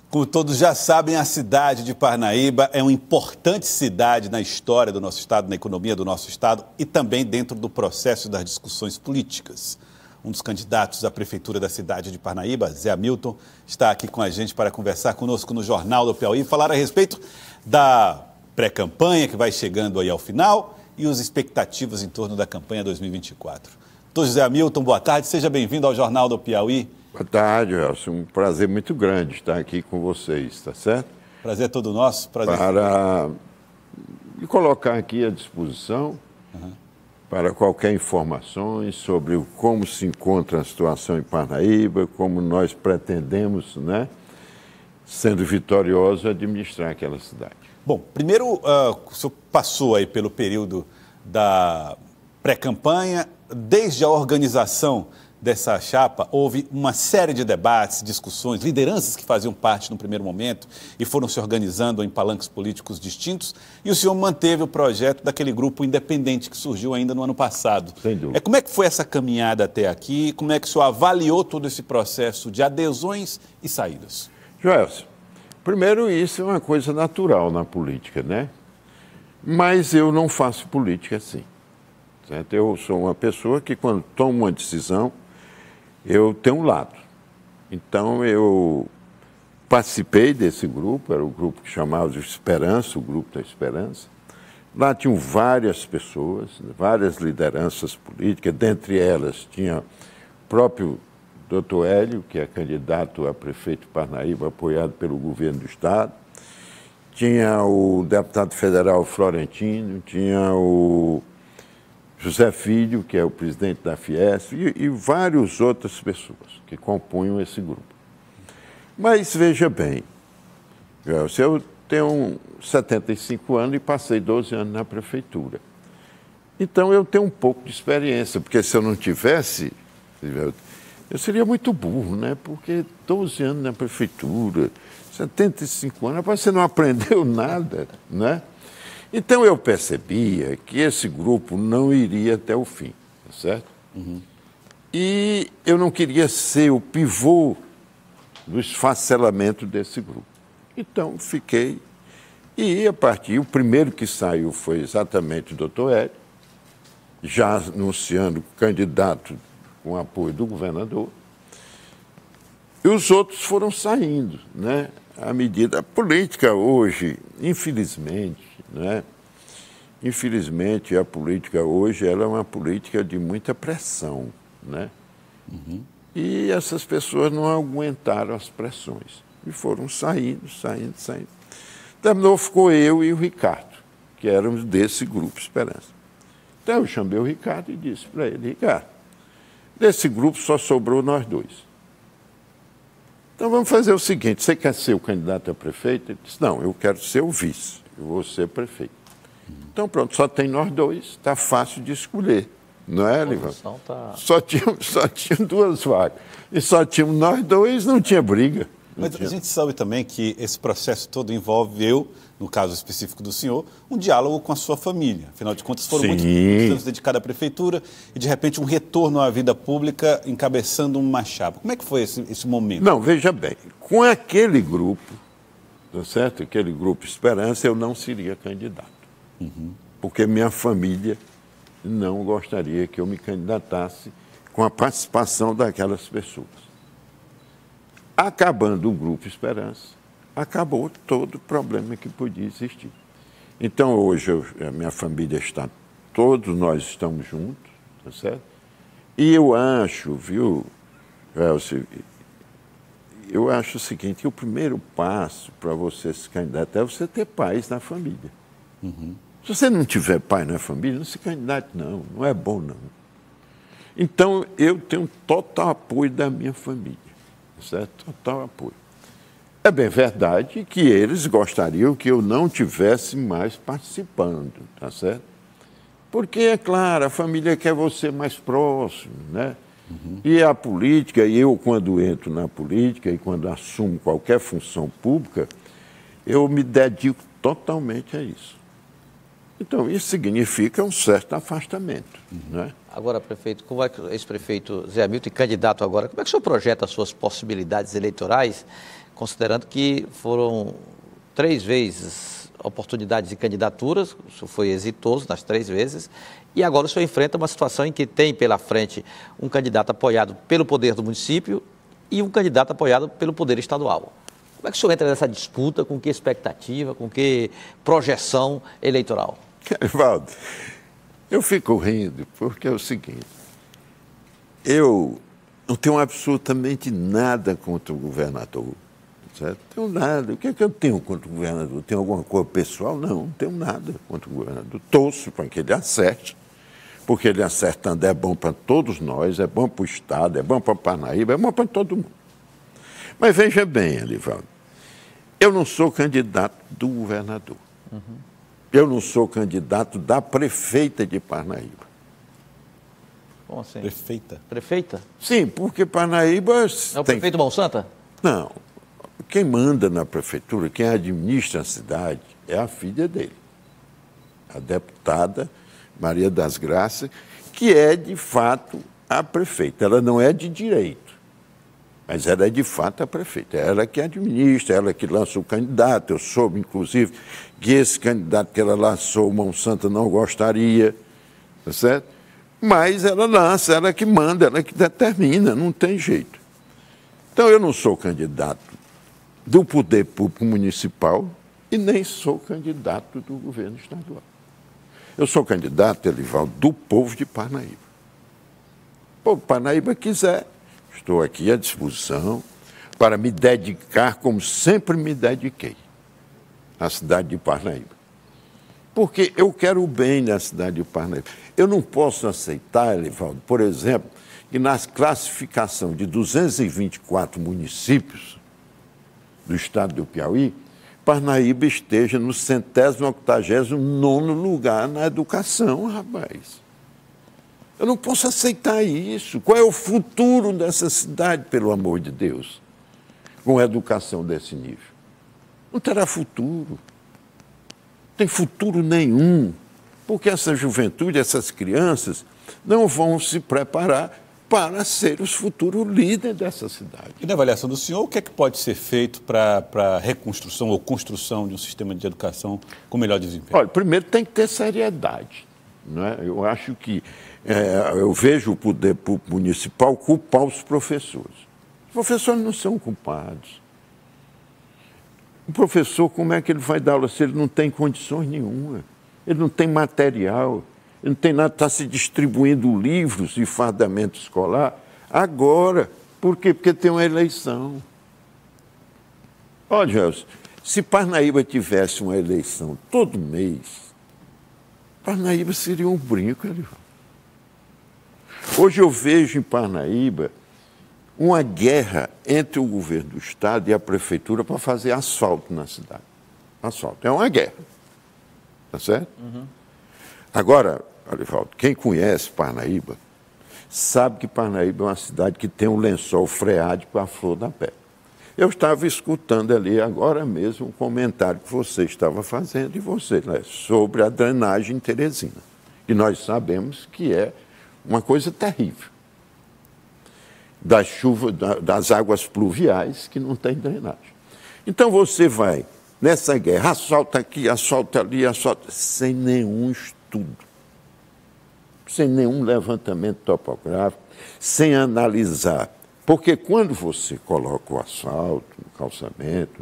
Como todos já sabem, a cidade de Parnaíba é uma importante cidade na história do nosso estado, na economia do nosso estado e também dentro do processo das discussões políticas. Um dos candidatos à prefeitura da cidade de Parnaíba, Zé Hamilton, está aqui com a gente para conversar conosco no Jornal do Piauí e falar a respeito da pré-campanha que vai chegando aí ao final e as expectativas em torno da campanha 2024. Doutor José Hamilton, boa tarde, seja bem-vindo ao Jornal do Piauí. Boa tarde, Elcio. Um prazer muito grande estar aqui com vocês, tá certo? Prazer é todo nosso. Prazer. Para me colocar aqui à disposição para qualquer informações sobre como se encontra a situação em Parnaíba, como nós pretendemos, sendo vitoriosos, administrar aquela cidade. Bom, primeiro, o senhor passou aí pelo período da pré-campanha, desde a organização dessa chapa, houve uma série de debates, discussões, lideranças que faziam parte no primeiro momento e foram se organizando em palanques políticos distintos, e o senhor manteve o projeto daquele grupo independente que surgiu ainda no ano passado. Sem dúvida. Como é que foi essa caminhada até aqui? Como é que o senhor avaliou todo esse processo de adesões e saídas? Joelson, primeiro, isso é uma coisa natural na política, né? Mas eu não faço política assim, certo? Eu sou uma pessoa que, quando tomo uma decisão, eu tenho um lado. Então, eu participei desse grupo, era o grupo que chamava de Esperança, o Grupo da Esperança. Lá tinham várias pessoas, várias lideranças políticas, dentre elas tinha o próprio Dr. Hélio, que é candidato a prefeito de Parnaíba, apoiado pelo governo do estado. Tinha o deputado federal Florentino, tinha o José Filho, que é o presidente da Fiesp, e várias outras pessoas que compunham esse grupo. Mas veja bem, eu tenho 75 anos e passei 12 anos na prefeitura. Então eu tenho um pouco de experiência, porque se eu não tivesse, eu seria muito burro, né? Porque 12 anos na prefeitura, 75 anos, você não aprendeu nada, né? Então eu percebia que esse grupo não iria até o fim, certo? E eu não queria ser o pivô do esfacelamento desse grupo. Então fiquei, e a partir, o primeiro que saiu foi exatamente o Dr. Hélio, já anunciando candidato com apoio do governador, e os outros foram saindo, né? À medida, a política hoje, infelizmente, Infelizmente, a política hoje ela é uma política de muita pressão, né? E essas pessoas não aguentaram as pressões e foram saindo. Terminou, ficou eu e o Ricardo, que éramos desse grupo Esperança. Então eu chamei o Ricardo e disse para ele: Ricardo, desse grupo só sobrou nós dois. Então vamos fazer o seguinte: você quer ser o candidato a prefeito? Ele disse: não, eu quero ser o vice, eu vou ser prefeito. Então pronto, só tem nós dois, está fácil de escolher, não é, Livan? Só tinha duas vagas. E só tínhamos nós dois, não tinha briga. Mas a gente sabe também que esse processo todo envolveu, no caso específico do senhor, um diálogo com a sua família. Afinal de contas, foram muitos anos dedicados à prefeitura e, de repente, um retorno à vida pública encabeçando uma chapa. Como é que foi esse momento? Não, veja bem, com aquele grupo, tá certo? Aquele grupo Esperança, eu não seria candidato. Porque minha família não gostaria que eu me candidatasse com a participação daquelas pessoas. Acabando o Grupo Esperança, acabou todo o problema que podia existir. Então, hoje, a minha família está, todos nós estamos juntos, tá certo? E eu acho, viu, Elcio, eu acho o seguinte, que o primeiro passo para você se candidatar é você ter paz na família. Se você não tiver pai na família, não se candidate, não é bom, não. Então, eu tenho total apoio da minha família, certo? Total apoio. É bem verdade que eles gostariam que eu não tivesse mais participando, tá certo? Porque, é claro, a família quer você mais próximo, né? E a política, e eu, quando entro na política e quando assumo qualquer função pública, eu me dedico totalmente a isso. Então, isso significa um certo afastamento, né? Agora, prefeito, como é que o ex-prefeito Zé Hamilton, candidato agora, como é que o senhor projeta as suas possibilidades eleitorais considerando que foram 3 vezes oportunidades de candidaturas, o senhor foi exitoso nas 3 vezes, e agora o senhor enfrenta uma situação em que tem pela frente um candidato apoiado pelo poder do município e um candidato apoiado pelo poder estadual. Como é que o senhor entra nessa disputa, com que expectativa, com que projeção eleitoral? Evaldo, eu fico rindo porque é o seguinte, eu não tenho absolutamente nada contra o governador, certo? Não tenho nada. O que é que eu tenho contra o governador? Tenho alguma coisa pessoal? Não tenho nada contra o governador. Torço para que ele acerte, porque ele acertando é bom para todos nós, é bom para o Estado, é bom para Parnaíba, é bom para todo mundo. Mas veja bem, Elivaldo, eu não sou candidato do governador. Eu não sou candidato da prefeita de Parnaíba. Como assim? Prefeita? Prefeita? Sim, porque Parnaíba... É o prefeito Monsanta? Não. Quem manda na prefeitura, quem administra a cidade, é a filha dele, a deputada Maria das Graças, que é, de fato, a prefeita. Ela não é de direito, mas ela é, de fato, a prefeita. Ela que administra, ela que lança o candidato. Eu soube, inclusive, que esse candidato que ela lançou, o Monsanto, não gostaria, tá certo? Mas ela lança, ela que manda, ela que determina, não tem jeito. Então, eu não sou candidato do poder público municipal e nem sou candidato do governo estadual. Eu sou candidato, Elivaldo, do povo de Parnaíba. O povo de Parnaíba quiser, estou aqui à disposição para me dedicar como sempre me dediquei à cidade de Parnaíba. Porque eu quero o bem na cidade de Parnaíba. Eu não posso aceitar, Elivaldo, por exemplo, que na classificação de 224 municípios do estado do Piauí, Parnaíba esteja no 189º lugar na educação, rapaz. Eu não posso aceitar isso. Qual é o futuro dessa cidade, pelo amor de Deus, com educação desse nível? Não terá futuro. Não tem futuro nenhum, porque essa juventude, essas crianças, não vão se preparar para ser os futuros líderes dessa cidade. E na avaliação do senhor, o que é que pode ser feito para a reconstrução ou construção de um sistema de educação com melhor desempenho? Olha, primeiro tem que ter seriedade, não é? Eu acho que eu vejo o poder público municipal culpar os professores. Os professores não são culpados. O professor, como é que ele vai dar aula se ele não tem condições nenhuma? Ele não tem material. Não tem nada, está se distribuindo livros e fardamento escolar agora. Por quê? Porque tem uma eleição. Olha, Gelson, se Parnaíba tivesse uma eleição todo mês, Parnaíba seria um brinco. Hoje eu vejo em Parnaíba uma guerra entre o governo do Estado e a prefeitura para fazer asfalto na cidade. Asfalto. É uma guerra. Tá certo? Agora, Elivaldo, quem conhece Parnaíba sabe que Parnaíba é uma cidade que tem um lençol freático à flor da pele. Eu estava escutando ali agora mesmo um comentário que você estava fazendo, e você, né, sobre a drenagem em Teresina. E nós sabemos que é uma coisa terrível. Das chuvas, das águas pluviais que não tem drenagem. Então você vai nessa guerra, assalta aqui, assalta ali, assalta, sem nenhum estudo, sem nenhum levantamento topográfico, sem analisar. Porque quando você coloca o asfalto no calçamento,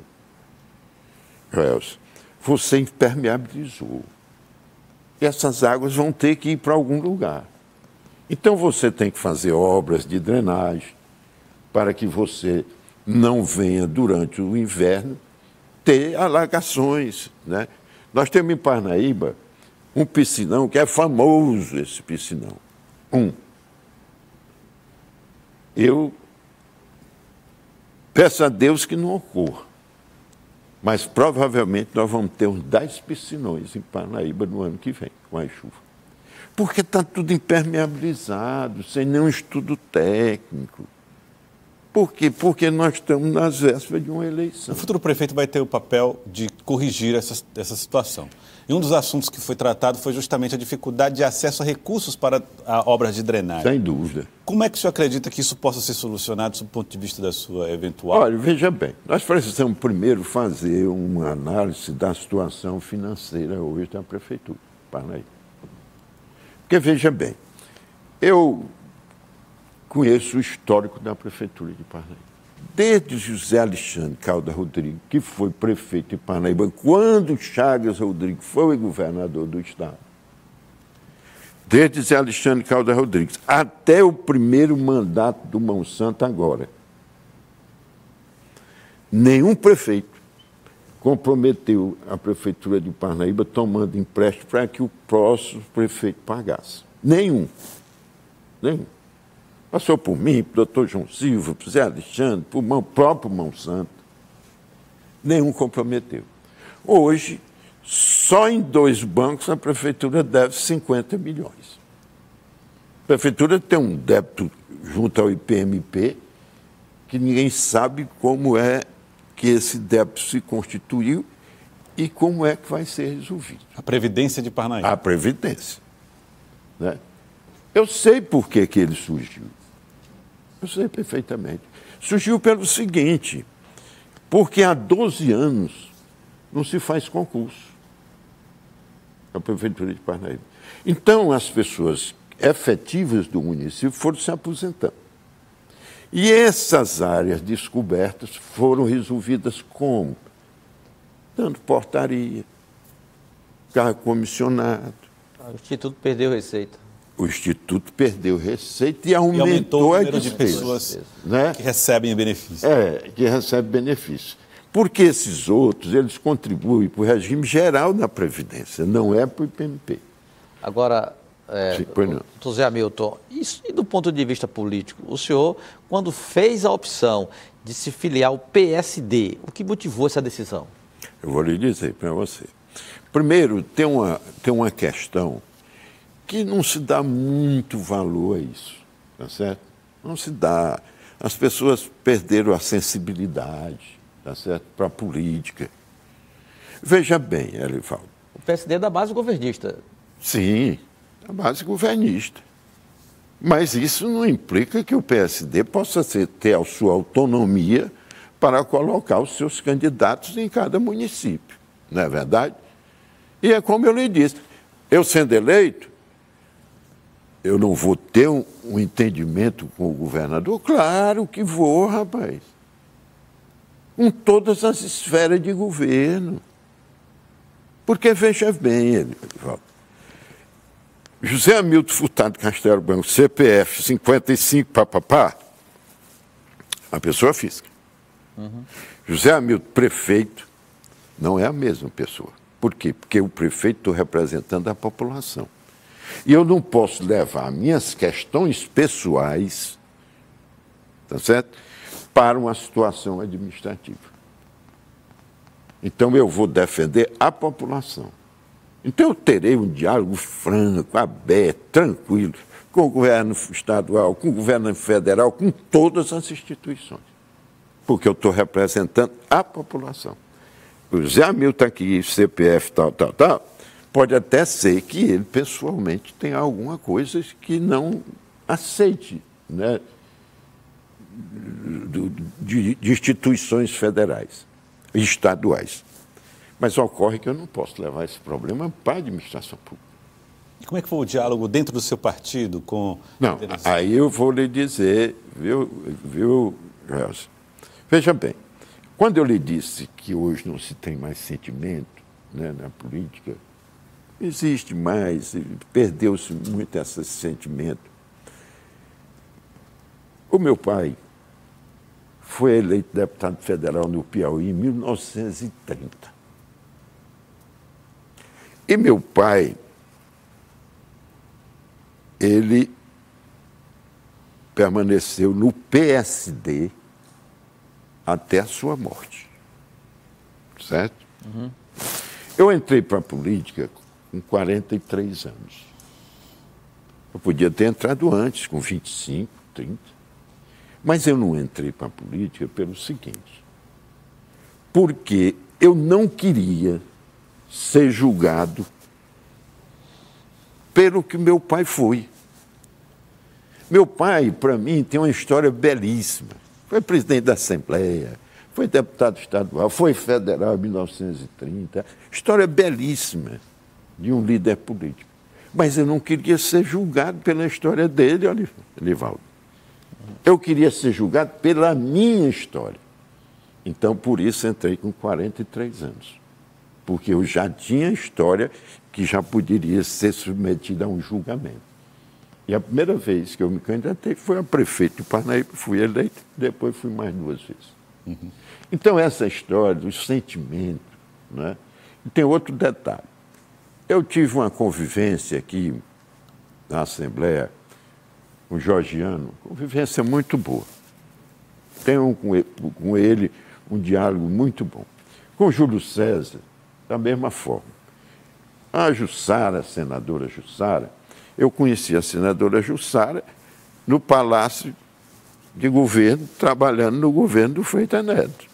você impermeabilizou. E essas águas vão ter que ir para algum lugar. Então você tem que fazer obras de drenagem para que você não venha durante o inverno ter alagações, né? Nós temos em Parnaíba um piscinão que é famoso, esse piscinão. Eu peço a Deus que não ocorra, mas provavelmente nós vamos ter uns 10 piscinões em Parnaíba no ano que vem, com a chuva. Porque está tudo impermeabilizado, sem nenhum estudo técnico. Por quê? Porque nós estamos nas vésperas de uma eleição. O futuro prefeito vai ter o papel de corrigir essa situação. E um dos assuntos que foi tratado foi justamente a dificuldade de acesso a recursos para obras de drenagem. Sem dúvida. Como é que o senhor acredita que isso possa ser solucionado, do ponto de vista da sua eventual? Olha, veja bem, nós precisamos primeiro fazer uma análise da situação financeira hoje da Prefeitura de Parnaíba. Porque, veja bem, eu conheço o histórico da Prefeitura de Parnaíba. Desde José Alexandre Caldas Rodrigues, que foi prefeito de Parnaíba, quando Chagas Rodrigues foi governador do estado, desde José Alexandre Caldas Rodrigues até o primeiro mandato do Monsanto agora, nenhum prefeito comprometeu a Prefeitura de Parnaíba tomando empréstimo para que o próximo prefeito pagasse. Nenhum. Nenhum. Passou por mim, por doutor João Silva, por Zé Alexandre, por o próprio Monsanto. Nenhum comprometeu. Hoje, só em 2 bancos a Prefeitura deve 50 milhões. A Prefeitura tem um débito junto ao IPMP que ninguém sabe como é que esse débito se constituiu e como é que vai ser resolvido. A Previdência de Parnaíba. A Previdência. Né? Eu sei por que ele surgiu. Eu sei perfeitamente. Surgiu pelo seguinte, porque há 12 anos não se faz concurso na Prefeitura de Parnaíba. Então, as pessoas efetivas do município foram se aposentando. E essas áreas descobertas foram resolvidas como? Dando portaria, cargo comissionado. O Instituto perdeu receita. O Instituto perdeu receita e aumentou o a número de despesa, pessoas, né? que recebem benefício. Que recebem benefício. Porque esses outros, eles contribuem para o regime geral da Previdência, não é para o IPMP. Agora, doutor Zé Hamilton, isso, e do ponto de vista político, o senhor, quando fez a opção de se filiar ao PSD, o que motivou essa decisão? Eu vou lhe dizer para você. Primeiro, tem uma questão que não se dá muito valor a isso, tá certo? Não se dá. As pessoas perderam a sensibilidade, tá certo? Para a política. Veja bem, Elivaldo. O PSD é da base governista. Sim, a base governista. Mas isso não implica que o PSD possa ter a sua autonomia para colocar os seus candidatos em cada município, não é verdade? E é como eu lhe disse, eu sendo eleito, eu não vou ter um entendimento com o governador? Claro que vou, rapaz. Com todas as esferas de governo. Porque, veja bem, Elivaldo, José Hamilton Furtado Castelo Branco, CPF 55, papapá, a pessoa física. José Hamilton, prefeito, não é a mesma pessoa. Por quê? Porque o prefeito estou representando a população. E eu não posso levar minhas questões pessoais, tá certo? Para uma situação administrativa. Então eu vou defender a população. Então eu terei um diálogo franco, aberto, tranquilo, com o governo estadual, com o governo federal, com todas as instituições. Porque eu estou representando a população. O Zé Hamilton aqui, CPF, tal, pode até ser que ele, pessoalmente, tenha alguma coisa que não aceite, né, de instituições federais, estaduais. Mas ocorre que eu não posso levar esse problema para a administração pública. E como é que foi o diálogo dentro do seu partido com... Não, aí eu vou lhe dizer, viu, Gelson? Veja bem, quando eu lhe disse que hoje não se tem mais sentimento, né, na política, não existe mais, perdeu-se muito esse sentimento. O meu pai foi eleito deputado federal no Piauí em 1930. E meu pai, ele permaneceu no PSD até a sua morte. Certo? Uhum. Eu entrei para a política com 43 anos. Eu podia ter entrado antes, com 25, 30. Mas eu não entrei para a política pelo seguinte, porque eu não queria ser julgado pelo que meu pai foi. Meu pai, para mim, tem uma história belíssima. Foi presidente da Assembleia, foi deputado estadual, foi federal em 1930. História belíssima de um líder político. Mas eu não queria ser julgado pela história dele, Elivaldo. Eu queria ser julgado pela minha história. Então, por isso, entrei com 43 anos. Porque eu já tinha história que já poderia ser submetida a um julgamento. E a primeira vez que eu me candidatei foi a prefeito de Parnaíba, fui eleito, depois fui mais 2 vezes. Então, essa história do sentimento, né? E tem outro detalhe. Eu tive uma convivência aqui na Assembleia com o Georgiano, convivência muito boa. Tenho com ele um diálogo muito bom. Com o Júlio César, da mesma forma. A Jussara, a senadora Jussara, eu conheci a senadora Jussara no Palácio de Governo, trabalhando no governo do Freitas Neto.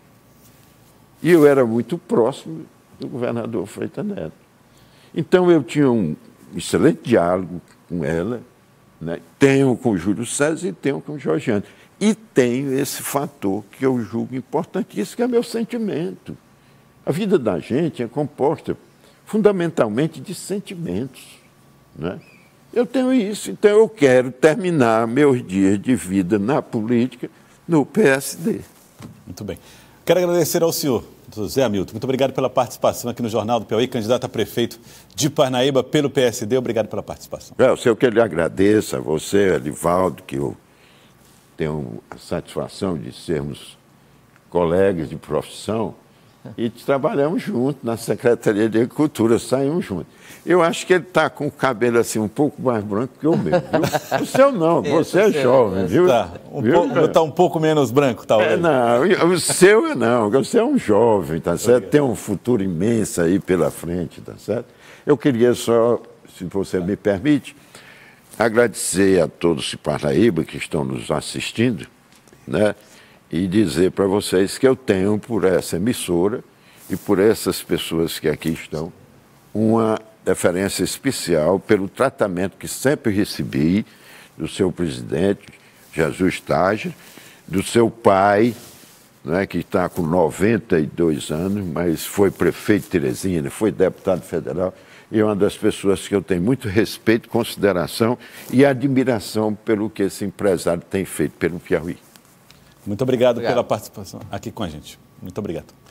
E eu era muito próximo do governador Freitas Neto. Então eu tinha um excelente diálogo com ela, né? Tenho com o Júlio César e tenho com o Georgiano. E tenho esse fator que eu julgo importantíssimo, que é meu sentimento. A vida da gente é composta fundamentalmente de sentimentos, né? Eu tenho isso, então eu quero terminar meus dias de vida na política no PSD. Muito bem. Quero agradecer ao senhor, José Hamilton. Muito obrigado pela participação aqui no Jornal do Piauí, candidato a prefeito de Parnaíba pelo PSD. Obrigado pela participação. Eu sei que eu lhe agradeço a você, Elivaldo, que eu tenho a satisfação de sermos colegas de profissão e trabalhamos juntos na Secretaria de Agricultura, saímos juntos. Eu acho que ele está com o cabelo assim um pouco mais branco que eu mesmo, viu? O seu não, você é jovem, viu? Está um pouco menos branco, talvez. Não, o seu não, você é um jovem, tá certo? Tem um futuro imenso aí pela frente, tá certo? Eu queria só, se você me permite, agradecer a todos de Parnaíba que estão nos assistindo, né? E dizer para vocês que eu tenho por essa emissora e por essas pessoas que aqui estão uma deferência especial pelo tratamento que sempre recebi do seu presidente, Jesus Taja, do seu pai, né, que está com 92 anos, mas foi prefeito de Teresina, foi deputado federal, e é uma das pessoas que eu tenho muito respeito, consideração e admiração pelo que esse empresário tem feito pelo Piauí. Muito obrigado pela participação aqui com a gente. Muito obrigado.